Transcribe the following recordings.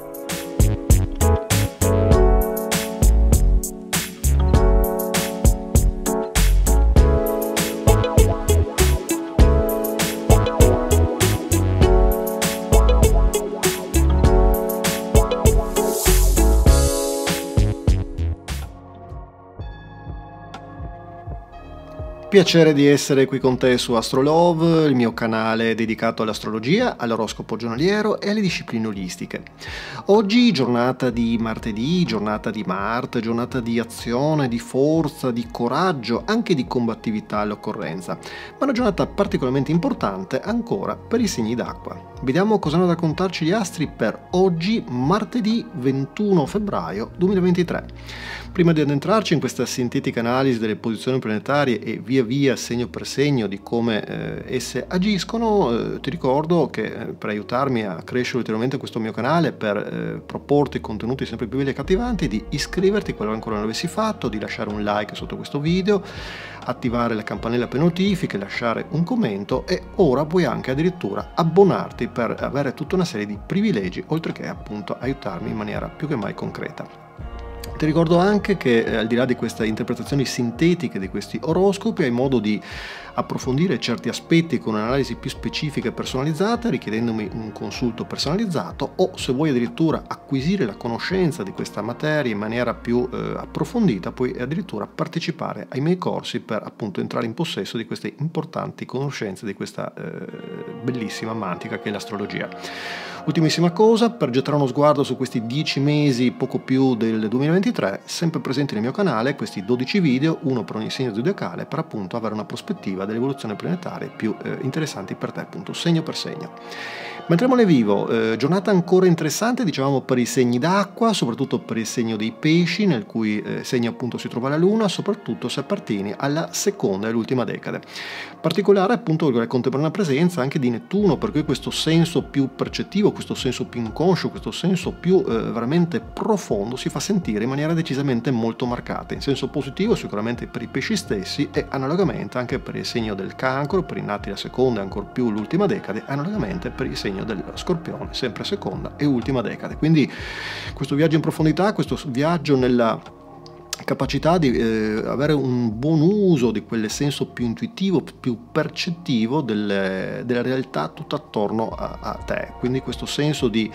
Piacere di essere qui con te su Astrolove, il mio canale dedicato all'astrologia, all'oroscopo giornaliero e alle discipline olistiche. Oggi giornata di martedì, giornata di Marte, giornata di azione, di forza, di coraggio, anche di combattività all'occorrenza, ma una giornata particolarmente importante ancora per i segni d'acqua. Vediamo cosa hanno da raccontarci gli astri per oggi, martedì 21 febbraio 2023. Prima di addentrarci in questa sintetica analisi delle posizioni planetarie e via via segno per segno di come esse agiscono, ti ricordo che per aiutarmi a crescere ulteriormente questo mio canale, per proporti contenuti sempre più belli e accattivanti, di iscriverti qualora ancora non l'avessi fatto, di lasciare un like sotto questo video, attivare la campanella per notifiche, lasciare un commento e ora puoi anche addirittura abbonarti per avere tutta una serie di privilegi, oltre che appunto aiutarmi in maniera più che mai concreta. Ti ricordo anche che al di là di queste interpretazioni sintetiche di questi oroscopi hai modo di approfondire certi aspetti con un'analisi più specifica e personalizzata richiedendomi un consulto personalizzato, o se vuoi addirittura acquisire la conoscenza di questa materia in maniera più approfondita puoi addirittura partecipare ai miei corsi per appunto entrare in possesso di queste importanti conoscenze di questa bellissima mantica che è l'astrologia. Ultimissima cosa, per gettare uno sguardo su questi 10 mesi, poco più del 2023, sempre presenti nel mio canale questi 12 video, uno per ogni segno zodiacale, per appunto avere una prospettiva dell'evoluzione planetaria più interessanti per te, appunto segno per segno. Ma entriamo nel vivo, giornata ancora interessante, dicevamo, per i segni d'acqua, soprattutto per il segno dei pesci, nel cui segno appunto si trova la luna, soprattutto se appartieni alla seconda e l'ultima decade. Particolare appunto la contemporanea presenza anche di Nettuno, per cui questo senso più percettivo, questo senso più inconscio, questo senso più veramente profondo si fa sentire in maniera decisamente molto marcata, in senso positivo sicuramente per i pesci stessi e analogamente anche per il segno del Cancro, per i nati la seconda e ancor più l'ultima decade, analogamente per il segno del Scorpione, sempre seconda e ultima decade. Quindi questo viaggio in profondità, questo viaggio nella capacità di avere un buon uso di quel senso più intuitivo, più percettivo della realtà tutta attorno a te, quindi questo senso di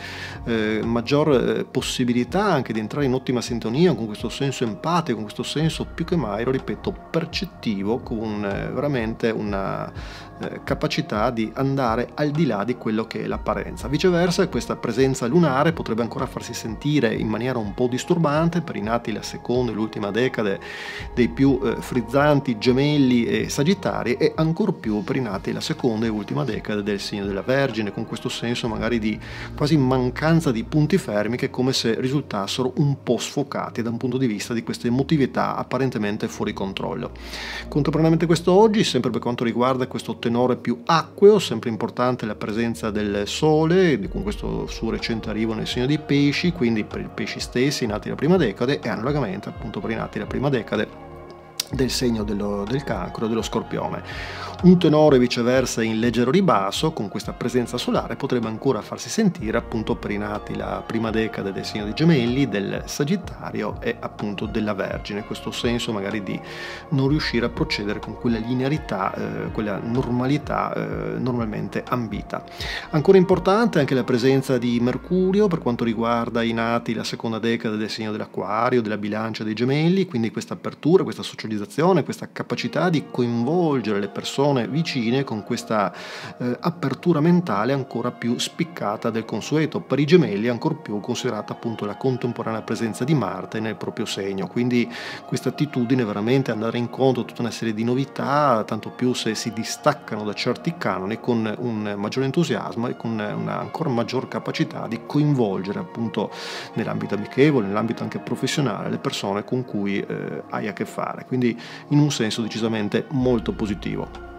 maggior possibilità anche di entrare in ottima sintonia con questo senso empatico, con questo senso più che mai, lo ripeto, percettivo, con veramente una capacità di andare al di là di quello che è l'apparenza. Viceversa, questa presenza lunare potrebbe ancora farsi sentire in maniera un po' disturbante per i nati la seconda e l'ultima decade dei più frizzanti Gemelli e Sagittari, e ancor più per i nati la seconda e ultima decade del segno della Vergine, con questo senso magari di quasi mancanza di punti fermi che è come se risultassero un po' sfocati da un punto di vista di queste emotività apparentemente fuori controllo. Contemporaneamente questo oggi, sempre per quanto riguarda questo tenore più acqueo, sempre importante la presenza del Sole con questo suo recente arrivo nel segno dei pesci, quindi per i pesci stessi nati la prima decade e analogamente appunto per i nati la prima decade del segno del Cancro e dello Scorpione. Un tenore viceversa in leggero ribasso con questa presenza solare potrebbe ancora farsi sentire appunto per i nati la prima decade del segno dei Gemelli, del Sagittario e appunto della Vergine, questo senso magari di non riuscire a procedere con quella linearità, quella normalità normalmente ambita. Ancora importante anche la presenza di Mercurio per quanto riguarda i nati la seconda decade del segno dell'Acquario, della Bilancia, dei Gemelli, quindi questa apertura, questa socializzazione, questa capacità di coinvolgere le persone vicine con questa apertura mentale ancora più spiccata del consueto. Per i Gemelli ancor più considerata appunto la contemporanea presenza di Marte nel proprio segno, quindi questa attitudine veramente andare incontro a tutta una serie di novità, tanto più se si distaccano da certi canoni, con un maggiore entusiasmo e con una ancora maggior capacità di coinvolgere appunto nell'ambito amichevole, nell'ambito anche professionale le persone con cui hai a che fare, quindi in un senso decisamente molto positivo.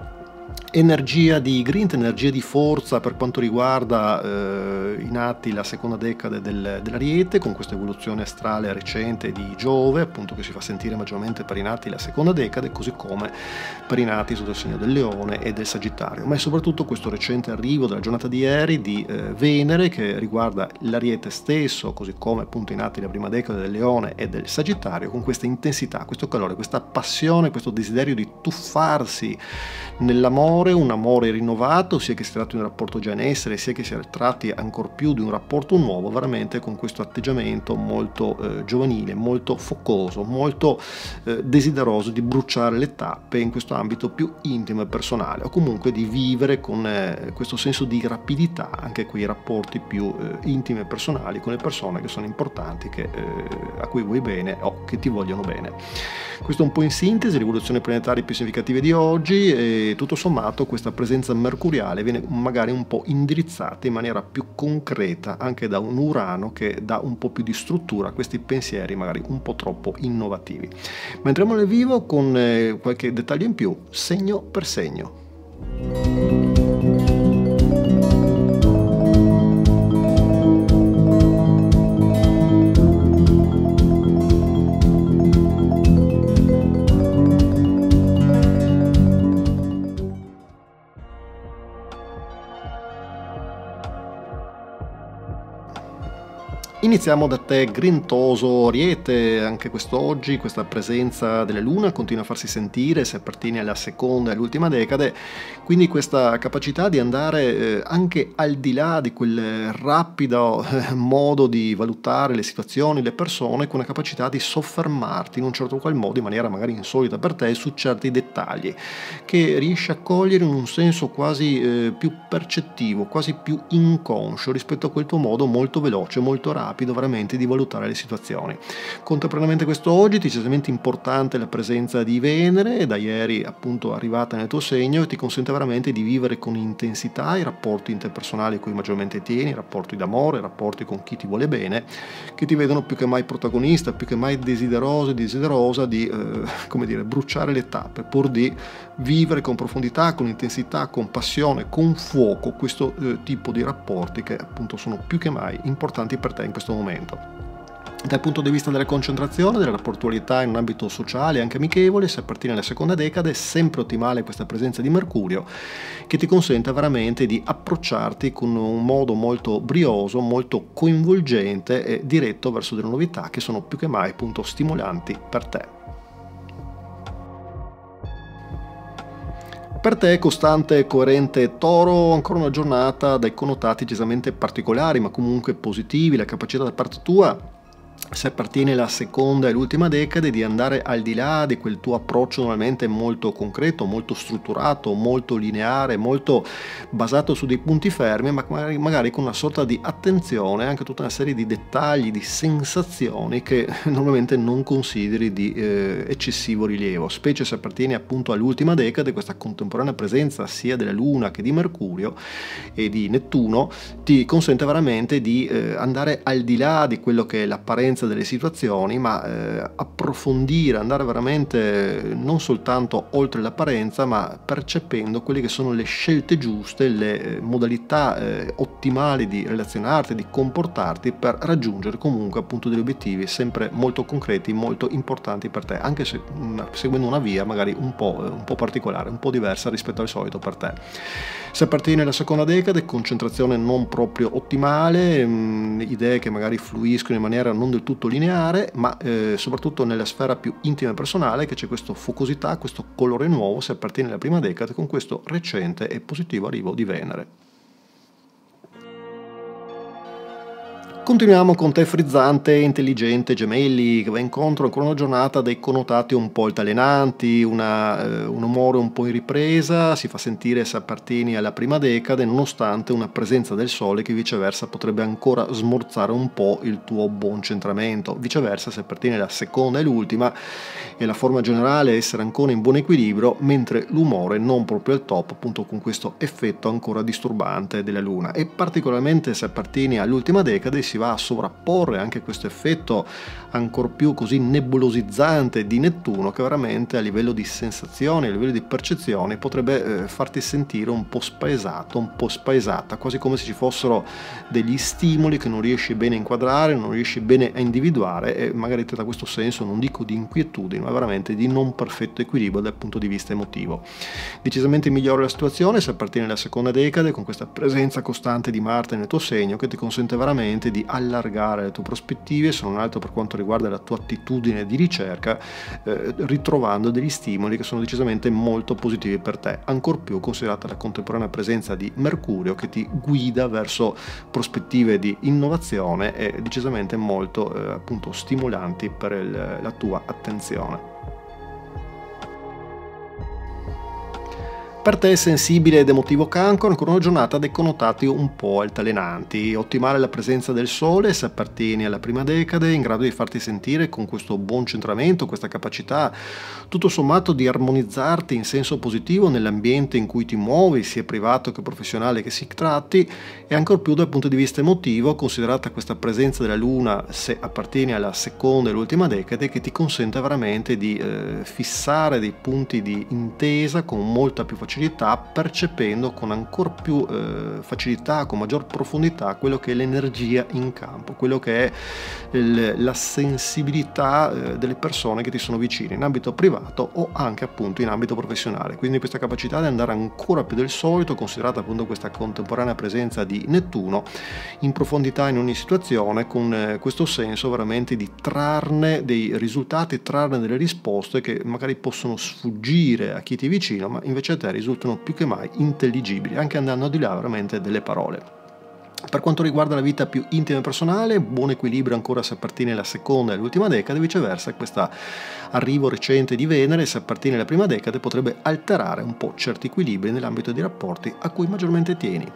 Energia di grinta, energia di forza per quanto riguarda i nati la seconda decade dell'Ariete, con questa evoluzione astrale recente di Giove, appunto, che si fa sentire maggiormente per i nati la seconda decade, così come per i nati sotto il segno del Leone e del Sagittario. Ma è soprattutto questo recente arrivo della giornata di ieri di Venere, che riguarda l'Ariete stesso, così come appunto i nati la prima decade del Leone e del Sagittario, con questa intensità, questo calore, questa passione, questo desiderio di tuffarsi nell'amore, un amore rinnovato, sia che si tratti di un rapporto già in essere, sia che si tratti ancor più di un rapporto nuovo, veramente con questo atteggiamento molto giovanile, molto focoso, molto desideroso di bruciare le tappe in questo ambito più intimo e personale, o comunque di vivere con questo senso di rapidità anche quei rapporti più intimi e personali con le persone che sono importanti, a cui vuoi bene o che ti vogliono bene. Questo è un po' in sintesi le rivoluzioni planetarie più significative di oggi, e tutto sommato questa presenza mercuriale viene magari un po' indirizzata in maniera più concreta anche da un Urano che dà un po' più di struttura a questi pensieri magari un po' troppo innovativi. Ma entriamo nel vivo con qualche dettaglio in più, segno per segno. Iniziamo da te, grintoso Ariete. Anche quest'oggi questa presenza della Luna continua a farsi sentire se appartiene alla seconda e all'ultima decade, quindi questa capacità di andare anche al di là di quel rapido modo di valutare le situazioni, le persone, con una capacità di soffermarti in un certo qual modo, in maniera magari insolita per te, su certi dettagli che riesci a cogliere in un senso quasi più percettivo, quasi più inconscio rispetto a quel tuo modo molto veloce, molto rapido veramente di valutare le situazioni. Contemporaneamente quest'oggi decisamente importante la presenza di Venere, da ieri appunto arrivata nel tuo segno, e ti consente veramente di vivere con intensità i rapporti interpersonali a cui maggiormente tieni, i rapporti d'amore, i rapporti con chi ti vuole bene, che ti vedono più che mai protagonista, più che mai desideroso e desiderosa di come dire, bruciare le tappe, pur di vivere con profondità, con intensità, con passione, con fuoco questo tipo di rapporti che appunto sono più che mai importanti per te in questo momento. Dal punto di vista della concentrazione, della rapportualità in un ambito sociale e anche amichevole, se appartiene alla seconda decade, è sempre ottimale questa presenza di Mercurio, che ti consente veramente di approcciarti con un modo molto brioso, molto coinvolgente e diretto verso delle novità che sono più che mai appunto stimolanti per te. Per te, costante e coerente Toro, ancora una giornata dai connotati decisamente particolari ma comunque positivi, la capacità da parte tua, se appartiene alla seconda e l'ultima decade, di andare al di là di quel tuo approccio normalmente molto concreto, molto strutturato, molto lineare, molto basato su dei punti fermi, ma magari con una sorta di attenzione anche a tutta una serie di dettagli, di sensazioni che normalmente non consideri di eccessivo rilievo, specie se appartiene appunto all'ultima decade. Questa contemporanea presenza sia della Luna che di Mercurio e di Nettuno ti consente veramente di andare al di là di quello che è l'apparenza delle situazioni, ma approfondire, andare veramente non soltanto oltre l'apparenza, ma percependo quelle che sono le scelte giuste, le modalità ottimali di relazionarti, di comportarti per raggiungere comunque appunto degli obiettivi sempre molto concreti, molto importanti per te, anche se seguendo una via magari un po' particolare, un po' diversa rispetto al solito per te. Se appartiene alla seconda decade, concentrazione non proprio ottimale, idee che magari fluiscono in maniera non del tutto lineare, ma soprattutto nella sfera più intima e personale, che c'è questa focosità, questo colore nuovo se appartiene alla prima decade con questo recente e positivo arrivo di Venere. Continuiamo con te frizzante, intelligente, Gemelli, che va incontro ancora una giornata dai connotati un po' altalenanti, un umore un po' in ripresa, si fa sentire se appartieni alla prima decade, nonostante una presenza del Sole che viceversa potrebbe ancora smorzare un po' il tuo buon centramento. Viceversa, se appartieni alla seconda e l'ultima, e la forma generale è essere ancora in buon equilibrio, mentre l'umore non proprio al top, appunto con questo effetto ancora disturbante della Luna. E particolarmente se appartieni all'ultima decade si si va a sovrapporre anche questo effetto ancor più così nebulosizzante di Nettuno, che veramente a livello di sensazioni, a livello di percezioni potrebbe farti sentire un po' spaesato, un po' spaesata, quasi come se ci fossero degli stimoli che non riesci bene a inquadrare, non riesci bene a individuare, e magari da questo senso non dico di inquietudine, ma veramente di non perfetto equilibrio dal punto di vista emotivo. Decisamente migliore la situazione se appartieni alla seconda decade, con questa presenza costante di Marte nel tuo segno, che ti consente veramente di allargare le tue prospettive, se non altro per quanto riguarda la tua attitudine di ricerca, ritrovando degli stimoli che sono decisamente molto positivi per te, ancor più considerata la contemporanea presenza di Mercurio, che ti guida verso prospettive di innovazione e decisamente molto appunto stimolanti per la tua attenzione. Per te sensibile ed emotivo Cancro, ancora una giornata dai connotati un po' altalenanti. Ottimale la presenza del Sole se appartieni alla prima decade, in grado di farti sentire con questo buon centramento, questa capacità tutto sommato di armonizzarti in senso positivo nell'ambiente in cui ti muovi, sia privato che professionale che si tratti, e ancor più dal punto di vista emotivo, considerata questa presenza della Luna se appartieni alla seconda e l'ultima decade, che ti consente veramente di fissare dei punti di intesa con molta più facilità, percependo con ancora più facilità, con maggior profondità, quello che è l'energia in campo, quello che è la sensibilità delle persone che ti sono vicine in ambito privato o anche appunto in ambito professionale. Quindi questa capacità di andare ancora più del solito, considerata appunto questa contemporanea presenza di Nettuno in profondità in ogni situazione, con questo senso veramente di trarne dei risultati, trarne delle risposte che magari possono sfuggire a chi ti è vicino, ma invece a te risultano più che mai intelligibili, anche andando al di là veramente delle parole. Per quanto riguarda la vita più intima e personale, buon equilibrio ancora se appartiene alla seconda e all'ultima decade, viceversa questo arrivo recente di Venere se appartiene alla prima decade potrebbe alterare un po' certi equilibri nell'ambito dei rapporti a cui maggiormente tieni.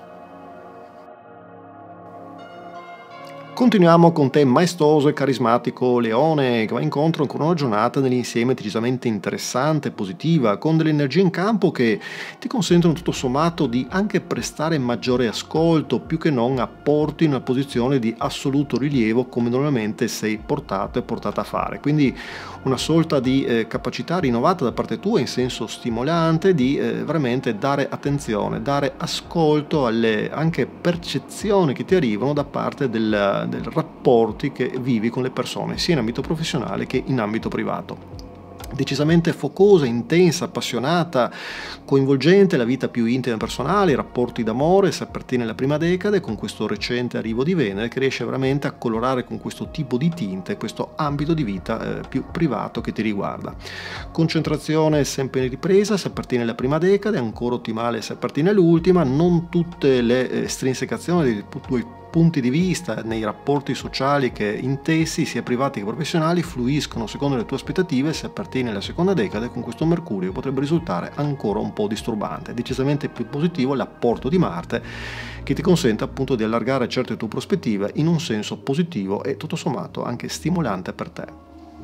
Continuiamo con te maestoso e carismatico Leone, che va incontro ancora una giornata nell'insieme decisamente interessante, positiva, con delle energie in campo che ti consentono tutto sommato di anche prestare maggiore ascolto, più che non apporti in una posizione di assoluto rilievo come normalmente sei portato e portata a fare. Quindi una sorta di capacità rinnovata da parte tua in senso stimolante di veramente dare attenzione, dare ascolto alle anche percezioni che ti arrivano da parte del rapporti che vivi con le persone, sia in ambito professionale che in ambito privato. Decisamente focosa, intensa, appassionata, coinvolgente, la vita più intima e personale, i rapporti d'amore se appartiene alla prima decade, con questo recente arrivo di Venere che riesce veramente a colorare con questo tipo di tinte questo ambito di vita più privato che ti riguarda. Concentrazione sempre in ripresa se appartiene alla prima decade, ancora ottimale se appartiene all'ultima, non tutte le estrinsecazioni dei tuoi punti di vista nei rapporti sociali che intessi, sia privati che professionali, fluiscono secondo le tue aspettative se appartieni alla seconda decade, con questo Mercurio potrebbe risultare ancora un po' disturbante. Decisamente più positivo l'apporto di Marte, che ti consente appunto di allargare certe tue prospettive in un senso positivo e tutto sommato anche stimolante per te.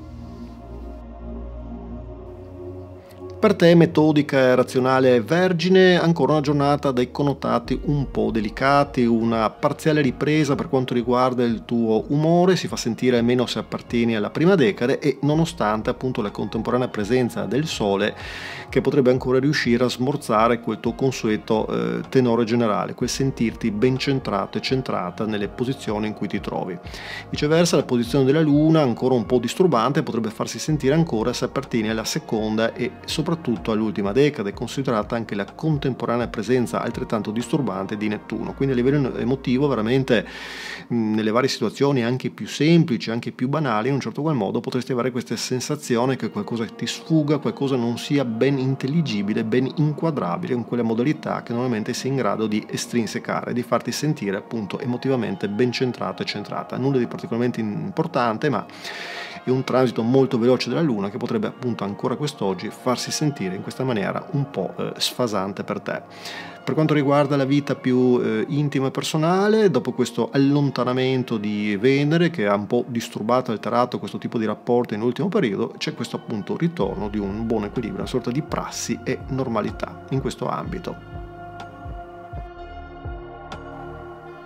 Per te metodica e razionale Vergine, ancora una giornata dai connotati un po' delicati, una parziale ripresa per quanto riguarda il tuo umore, si fa sentire almeno se appartieni alla prima decade, e nonostante appunto la contemporanea presenza del Sole che potrebbe ancora riuscire a smorzare quel tuo consueto tenore generale, quel sentirti ben centrato e centrata nelle posizioni in cui ti trovi. Viceversa la posizione della Luna, ancora un po' disturbante, potrebbe farsi sentire ancora se appartieni alla seconda e soprattutto all'ultima decade, considerata anche la contemporanea presenza altrettanto disturbante di Nettuno. Quindi a livello emotivo veramente nelle varie situazioni anche più semplici, anche più banali, in un certo qual modo potresti avere questa sensazione che qualcosa ti sfugga, qualcosa non sia ben intelligibile, ben inquadrabile in quella modalità che normalmente sei in grado di estrinsecare, di farti sentire appunto emotivamente ben centrato e centrata. Nulla di particolarmente importante, ma è un transito molto veloce della Luna che potrebbe appunto ancora quest'oggi farsi sentire in questa maniera un po' sfasante per te. Per quanto riguarda la vita più intima e personale, dopo questo allontanamento di Venere che ha un po' disturbato e alterato questo tipo di rapporto nell'ultimo periodo, c'è questo appunto ritorno di un buon equilibrio, una sorta di prassi e normalità in questo ambito.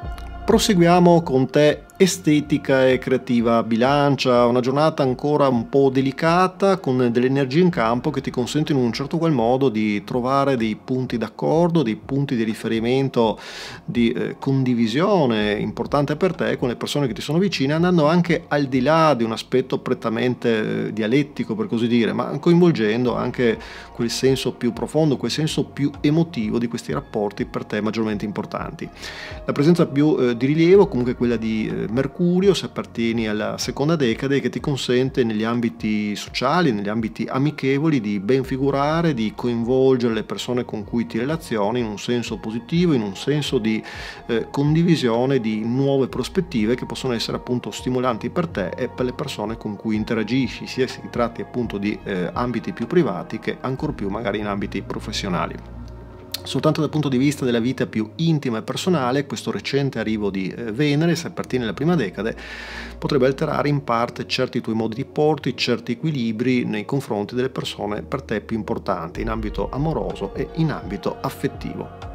Proseguiamo con te estetica e creativa bilancia, una giornata ancora un po' delicata con delle energie in campo che ti consentono in un certo qual modo di trovare dei punti d'accordo, dei punti di riferimento, di condivisione importante per te con le persone che ti sono vicine, andando anche al di là di un aspetto prettamente dialettico, per così dire, ma coinvolgendo anche quel senso più profondo, quel senso più emotivo di questi rapporti per te maggiormente importanti. La presenza più di rilievo comunque è quella di Mercurio, se appartieni alla seconda decade, che ti consente negli ambiti sociali, negli ambiti amichevoli di ben figurare, di coinvolgere le persone con cui ti relazioni in un senso positivo, in un senso di condivisione di nuove prospettive che possono essere appunto stimolanti per te e per le persone con cui interagisci, sia si tratti appunto di ambiti più privati che ancor più magari in ambiti professionali. Soltanto dal punto di vista della vita più intima e personale, questo recente arrivo di Venere, se appartiene alla prima decade, potrebbe alterare in parte certi tuoi modi di porti, certi equilibri nei confronti delle persone per te più importanti in ambito amoroso e in ambito affettivo.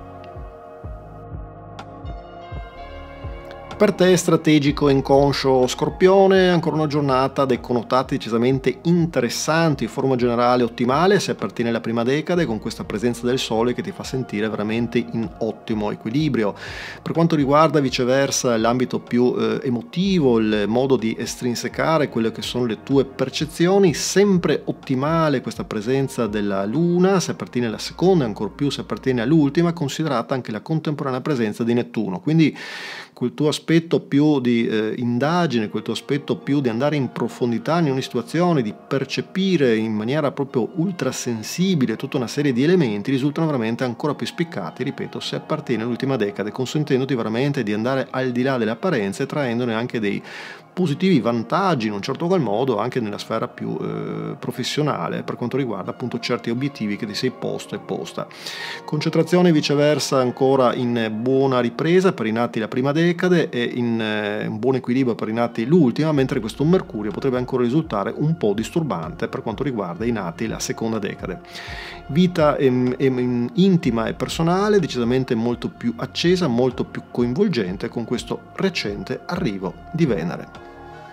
Per te strategico e inconscio Scorpione, ancora una giornata dai connotati decisamente interessanti, forma generale ottimale se appartiene alla prima decade, con questa presenza del Sole che ti fa sentire veramente in ottimo equilibrio. Per quanto riguarda viceversa l'ambito più emotivo, il modo di estrinsecare quelle che sono le tue percezioni, sempre ottimale questa presenza della Luna, se appartiene alla seconda e ancor più se appartiene all'ultima, considerata anche la contemporanea presenza di Nettuno. Quindi quel tuo aspetto più di indagine, quel tuo aspetto più di andare in profondità in ogni situazione, di percepire in maniera proprio ultrasensibile tutta una serie di elementi, risultano veramente ancora più spiccati, ripeto, se appartiene all'ultima decade, consentendoti veramente di andare al di là delle apparenze, traendone anche dei positivi vantaggi in un certo qual modo anche nella sfera più professionale per quanto riguarda appunto certi obiettivi che ti sei posto e posta. Concentrazione viceversa ancora in buona ripresa per i nati la prima decade e in un buon equilibrio per i nati l'ultima, mentre questo Mercurio potrebbe ancora risultare un po' disturbante per quanto riguarda i nati la seconda decade. Vita intima e personale decisamente molto più accesa, molto più coinvolgente con questo recente arrivo di Venere.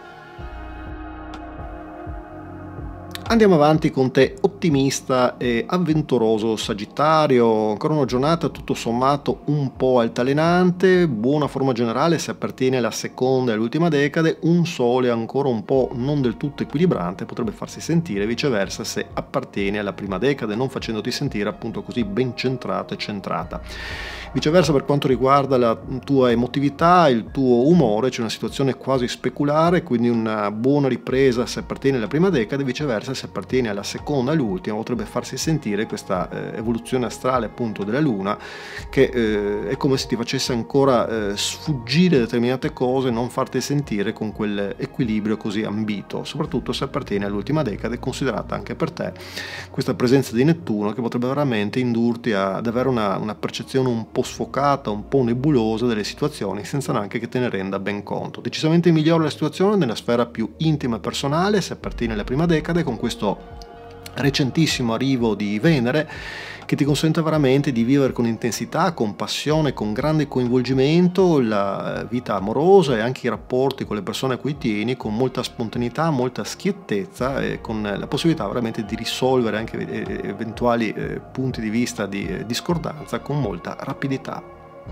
Andiamo avanti con te ottimista e avventuroso Sagittario, ancora una giornata tutto sommato un po' altalenante, buona forma generale se appartiene alla seconda e all'ultima decade, un Sole ancora un po' non del tutto equilibrante potrebbe farsi sentire viceversa se appartiene alla prima decade, non facendoti sentire appunto così ben centrato e centrata. Viceversa per quanto riguarda la tua emotività, il tuo umore, c'è una situazione quasi speculare, quindi una buona ripresa se appartiene alla prima decade, viceversa se appartiene alla seconda e all'ultima potrebbe farsi sentire questa evoluzione astrale appunto della Luna che è come se ti facesse ancora sfuggire determinate cose, non farti sentire con quell'equilibrio così ambito, soprattutto se appartiene all'ultima decade, considerata anche per te questa presenza di Nettuno che potrebbe veramente indurti ad avere una percezione un po' sfocata, un po' nebulosa delle situazioni senza neanche che te ne renda ben conto. Decisamente migliora la situazione nella sfera più intima e personale se appartiene alla prima decade con questo recentissimo arrivo di Venere che ti consente veramente di vivere con intensità, con passione, con grande coinvolgimento la vita amorosa e anche i rapporti con le persone a cui tieni, con molta spontaneità, molta schiettezza e con la possibilità veramente di risolvere anche eventuali punti di vista di discordanza con molta rapidità.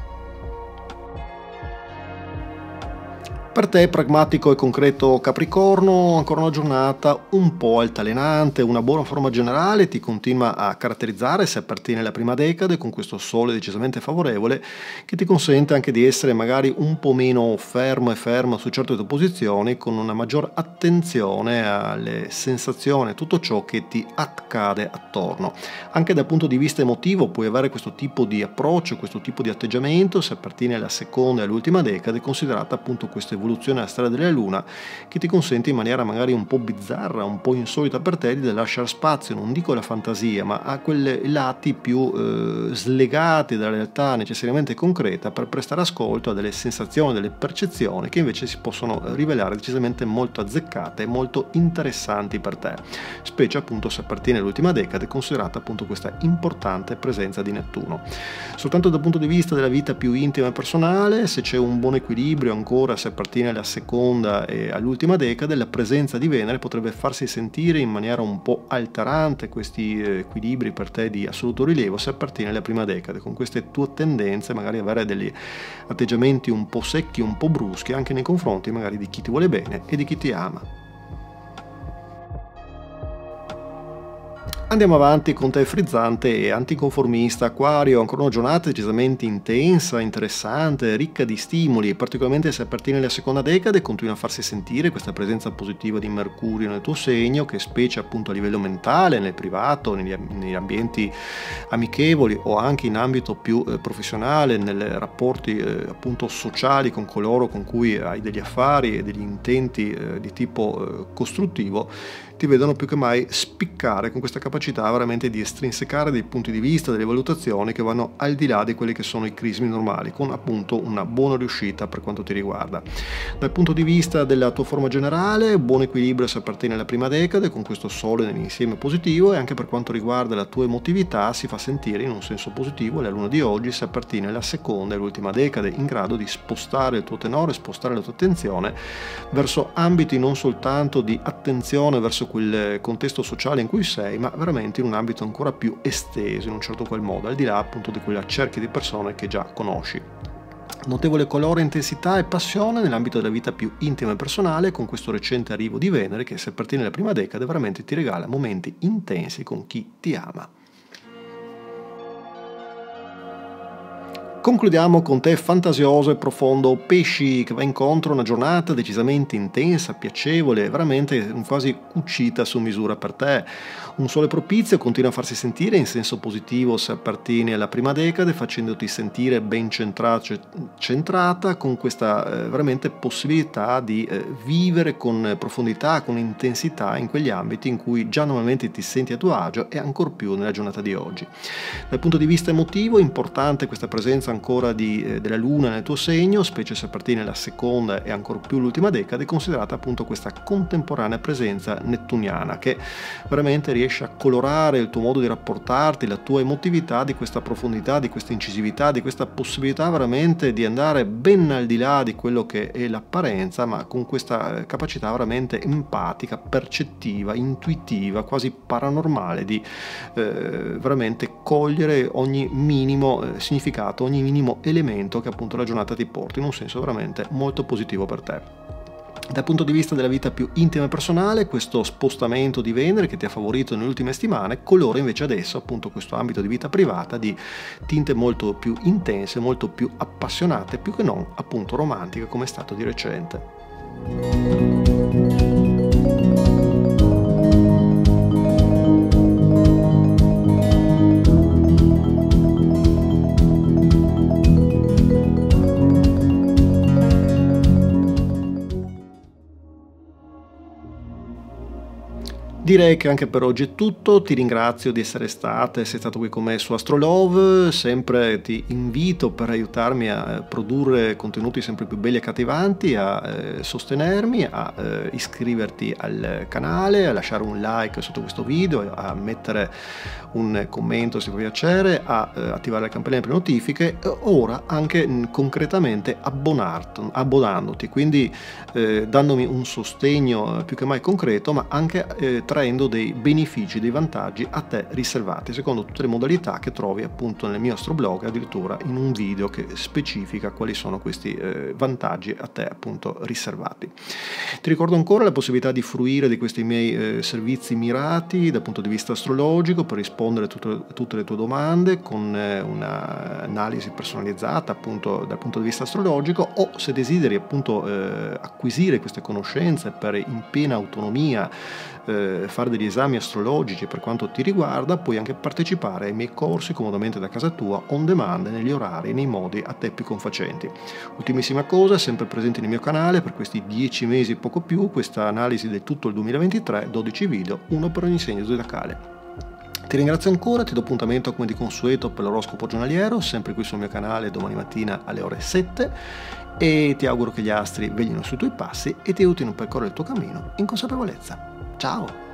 Per te, pragmatico e concreto Capricorno, ancora una giornata un po' altalenante, una buona forma generale ti continua a caratterizzare se appartiene alla prima decade con questo Sole decisamente favorevole che ti consente anche di essere magari un po' meno fermo e ferma su certe tue posizioni con una maggior attenzione alle sensazioni, a tutto ciò che ti accade attorno. Anche dal punto di vista emotivo puoi avere questo tipo di approccio, questo tipo di atteggiamento se appartiene alla seconda e all'ultima decade, considerata appunto questa evoluzione l'evoluzione della stella della Luna, che ti consente in maniera magari un po' bizzarra, un po' insolita per te, di lasciare spazio, non dico alla fantasia, ma a quei lati più slegati dalla realtà necessariamente concreta, per prestare ascolto a delle sensazioni, delle percezioni che invece si possono rivelare decisamente molto azzeccate e molto interessanti per te, specie appunto se appartiene all'ultima decade, considerata appunto questa importante presenza di Nettuno. Soltanto dal punto di vista della vita più intima e personale, se c'è un buon equilibrio ancora, se appartiene alla seconda e all'ultima decade, la presenza di Venere potrebbe farsi sentire in maniera un po' alterante questi equilibri per te di assoluto rilievo se appartiene alla prima decade, con queste tue tendenze magari avere degli atteggiamenti un po' secchi, un po' bruschi anche nei confronti magari di chi ti vuole bene e di chi ti ama. Andiamo avanti con te frizzante e anticonformista Acquario, ancora una giornata decisamente intensa, interessante, ricca di stimoli, particolarmente se appartiene alla seconda decade continua a farsi sentire questa presenza positiva di Mercurio nel tuo segno, che specie appunto a livello mentale, nel privato, negli ambienti amichevoli o anche in ambito più professionale, nei rapporti appunto sociali con coloro con cui hai degli affari e degli intenti di tipo costruttivo, ti vedono più che mai spiccare con questa capacità veramente di estrinsecare dei punti di vista, delle valutazioni che vanno al di là di quelli che sono i crismi normali, con appunto una buona riuscita per quanto ti riguarda. Dal punto di vista della tua forma generale, buon equilibrio se appartiene alla prima decade, con questo Sole nell'insieme positivo, e anche per quanto riguarda la tua emotività si fa sentire in un senso positivo la Luna di oggi se appartiene alla seconda e l'ultima decade, in grado di spostare il tuo tenore, spostare la tua attenzione verso ambiti non soltanto di attenzione verso quel contesto sociale in cui sei, ma veramente in un ambito ancora più esteso in un certo qual modo, al di là appunto di quella cerchia di persone che già conosci. Notevole colore, intensità e passione nell'ambito della vita più intima e personale, con questo recente arrivo di Venere che se appartiene alla prima decade veramente ti regala momenti intensi con chi ti ama. Concludiamo con te fantasioso e profondo Pesci, che va incontro a una giornata decisamente intensa, piacevole, veramente quasi cucita su misura per te. Un sole propizio continua a farsi sentire in senso positivo se appartieni alla prima decade, facendoti sentire ben centrata, con questa veramente possibilità di vivere con profondità, con intensità in quegli ambiti in cui già normalmente ti senti a tuo agio e ancor più nella giornata di oggi. Dal punto di vista emotivo, importante questa presenza ancora della Luna nel tuo segno, specie se appartiene alla seconda e ancor più l'ultima decade, considerata appunto questa contemporanea presenza nettuniana che veramente riesce a colorare il tuo modo di rapportarti, la tua emotività, di questa profondità, di questa incisività, di questa possibilità veramente di andare ben al di là di quello che è l'apparenza, ma con questa capacità veramente empatica, percettiva, intuitiva, quasi paranormale di veramente cogliere ogni minimo significato, ogni minimo elemento che appunto la giornata ti porta in un senso veramente molto positivo per te. Dal punto di vista della vita più intima e personale, questo spostamento di Venere che ti ha favorito nelle ultime settimane colora invece adesso appunto questo ambito di vita privata di tinte molto più intense, molto più appassionate, più che non appunto romantiche come è stato di recente. Direi che anche per oggi è tutto, ti ringrazio di essere sei stato qui con me su Astrolove, sempre ti invito per aiutarmi a produrre contenuti sempre più belli e accattivanti, a sostenermi, a iscriverti al canale, a lasciare un like sotto questo video, a mettere un commento se ti fa piacere, a attivare la campanella per le notifiche, ora anche concretamente abbonandoti, quindi dandomi un sostegno più che mai concreto, ma anche traendo dei benefici, dei vantaggi a te riservati secondo tutte le modalità che trovi appunto nel mio astroblog, addirittura in un video che specifica quali sono questi vantaggi a te appunto riservati. Ti ricordo ancora la possibilità di fruire di questi miei servizi mirati dal punto di vista astrologico per rispondere a tutte le tue domande con un'analisi personalizzata appunto dal punto di vista astrologico, o se desideri appunto acquisire queste conoscenze per in piena autonomia fare degli esami astrologici per quanto ti riguarda, puoi anche partecipare ai miei corsi comodamente da casa tua, on demand, negli orari e nei modi a te più confacenti. Ultimissima cosa, sempre presente nel mio canale per questi 10 mesi e poco più, questa analisi del tutto il 2023, 12 video, uno per ogni segno zodiacale. Ti ringrazio ancora, ti do appuntamento come di consueto per l'oroscopo giornaliero, sempre qui sul mio canale domani mattina alle ore 7, e ti auguro che gli astri veglino sui tuoi passi e ti aiutino a percorrere il tuo cammino in consapevolezza. Ciao!